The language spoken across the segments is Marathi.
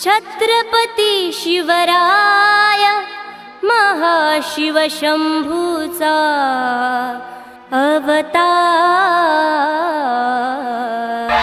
छत्रपती शिवराय महाशिव शंभूचा अवतार।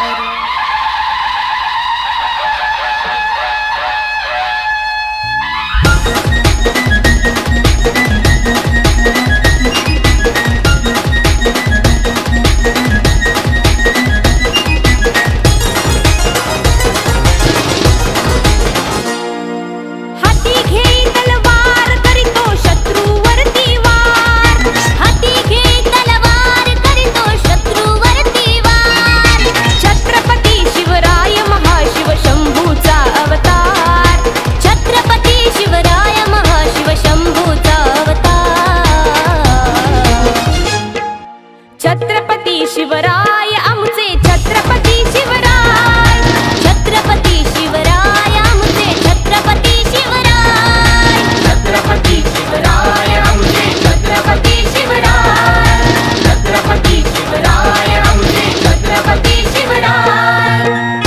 छत्रपती शिवराय आमचे छत्रपती शिवराय, छत्रपती शिवराय आमचे छत्रपती शिवराय, छत्रपती शिवराय आमचे छत्रपती शिवराय, छत्रपती शिवराय आमचे छत्रपती शिवराय।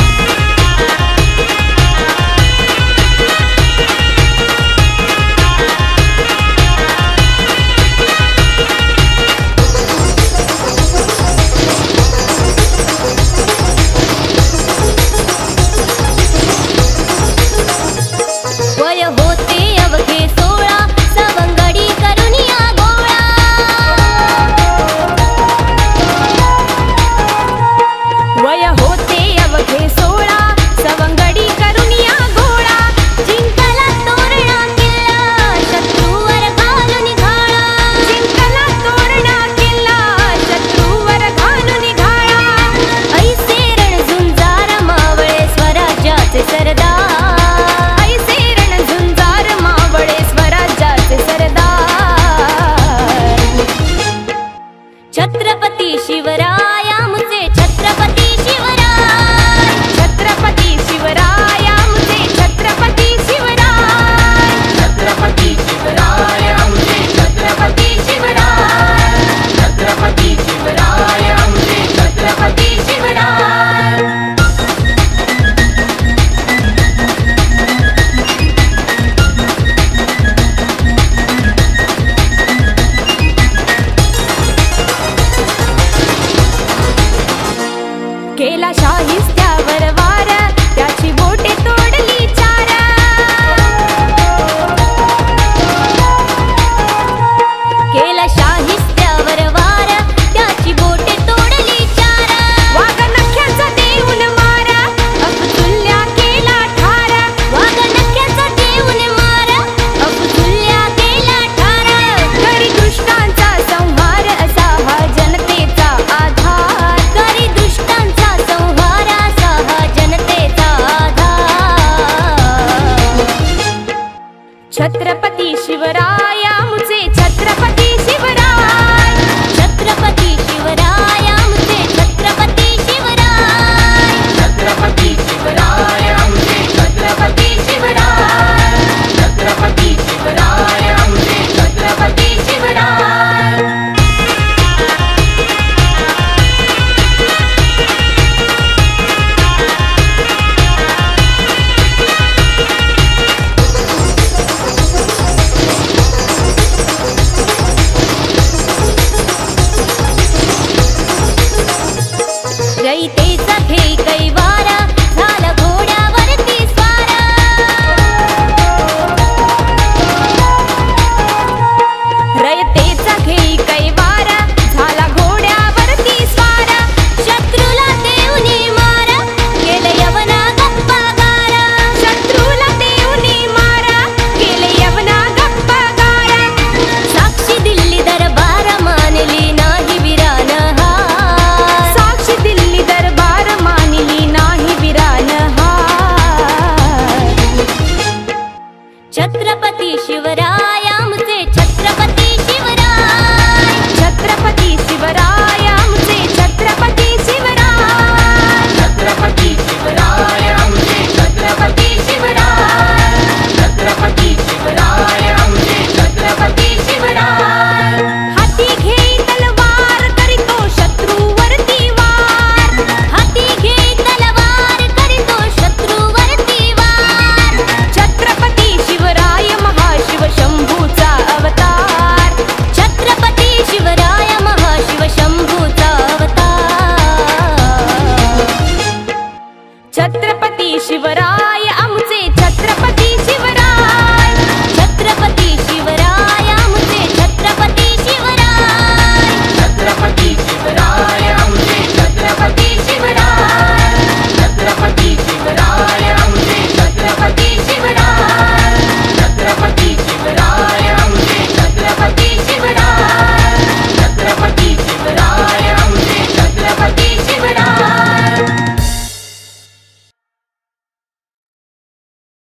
वय होते अवघे 16 सवंगडी करुनिया गोळा, वय होते अवघे 16 सवंगडी करुनिया गोळा, जिंकला तोरणा किल्ला शत्रूवर घालून घाला, जिंकला तोरणा किल्ला शत्रूवर घालून घाला, ऐसे रणझुंजार मावळे स्वराज्याचे सरदार, छत्रपती शिवराय आमचे छत्रपती शिवराय, छत्रपती शिवराय आमचे छत्रपती शिवराय, छत्रपती शिवराय आमचे छत्रपती शिवराय, छत्रपती शिवराय आमचे छत्रपती शिवराय। केला शाहिस्त्यावर वार त्याची बोटे तोडली चार, केला शाहिस्त्यावर वार त्याची बोटे तोडली चार, वाघ नख्याचा देऊन मारा अफजुल्ल्या केला ठार, वाघ नख्याचा देऊन मार अफजुल्ल्या केला ठार, करी दुष्टांचा संहार असा हा जनतेचा आधार, करी दुष्टांचा संहार असा हा जनतेचा आधार। छत्रपती शिवराय आमचे छत्रपती शिवराय, छत्रपती शिवराय आमचे छत्रपती शिवराय, छत्रपती शिवराय आमचे छत्रपती शिवराय, छत्रपती शिवराय आमचे छत्रपती शिवराय। रयतेचा घेई कैवारा झाला घोड्यावरती स्वारा, रयतेचा घेई कैवारा झाला घोड्यावरती स्वारा, शत्रूला देऊनी मारा केले यवना गप्पा गारा, शत्रूला देऊनी मारा केले यवना गप्पा गारा, साक्षी दिल्ली दरबार मानली नाही वीरान हार, साक्षी दिल्ली दरबार मानली नाही वीरान हार। छत्रपती शिवराय